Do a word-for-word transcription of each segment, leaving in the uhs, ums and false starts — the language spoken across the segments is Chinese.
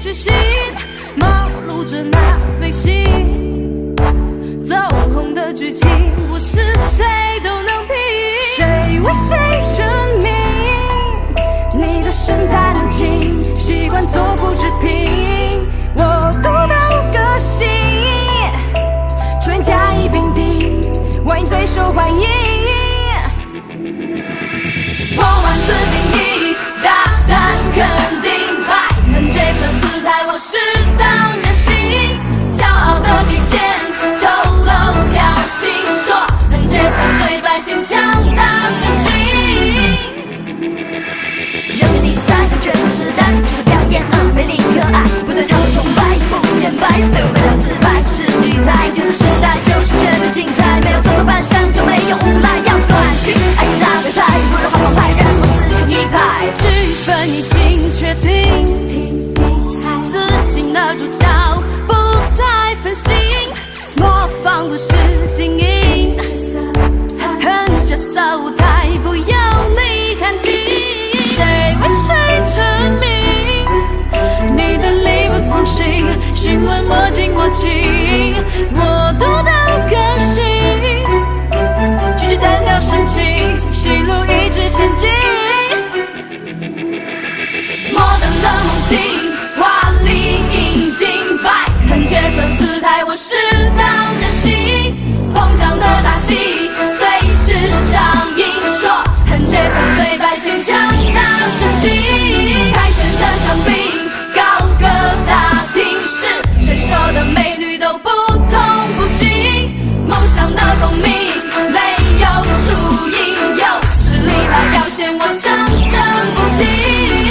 巨星，忙碌着那飞行，走红的剧情不是谁都能比。谁为谁证明你的神态冷静，习惯做不知平，我独到个性，专家一并定，万一最受欢迎。破万次定义，大胆肯定，派人角色姿态，我适当任性，骄傲的鼻尖透露挑衅，说人角色对白先强大神经。 认为你在和角色时代是表演，嗯，美丽可爱，不对他们崇拜，不显摆，没有没有自拍，是你在角色时代就是绝对精彩，没有做错扮相就没有无赖，要断去爱情大背派，不如花花派，让我自行一派。 剧本已经确定，自信的主角不再分心，模仿不是经营，很角色舞台不由你看清。谁为谁成名？你的力不从心，询问莫近莫近，我独到个性，拒绝单调深情，戏路一直前进。摩登的梦境，华丽引进，摆人角色姿态，我适当任性，膨胀的大戏随时上映，说人角色对白先强大神经，凯旋的香槟，高歌大厅，是谁说的美女都不同不敬，梦想的共鸣没有输赢，有实力派表现我掌声不停。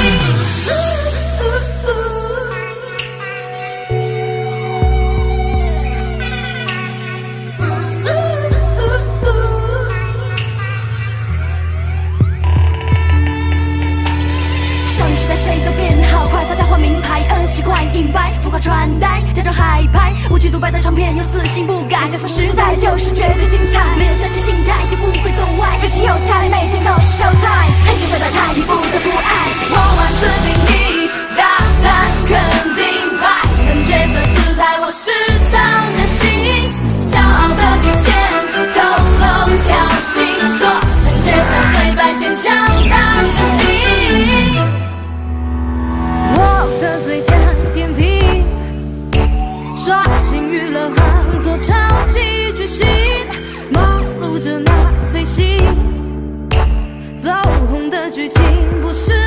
少女时代谁都变好快，撒娇换名牌，嗯，习惯硬掰，浮夸穿戴，假装嗨拍，无惧独白的唱片又死性不改，角色时代就是绝对精彩，没有侥幸心态就不会走歪，热情有才，每天都是秀才，黑角色的太你不得不爱。破万次定义，大胆肯定，派人角色姿态，我适当任性，骄傲的鼻尖透露挑衅，说人角色对白先强大神经。我的最佳点评，刷新娱乐行做超级巨星，忙碌着那飞行，走红的剧情不是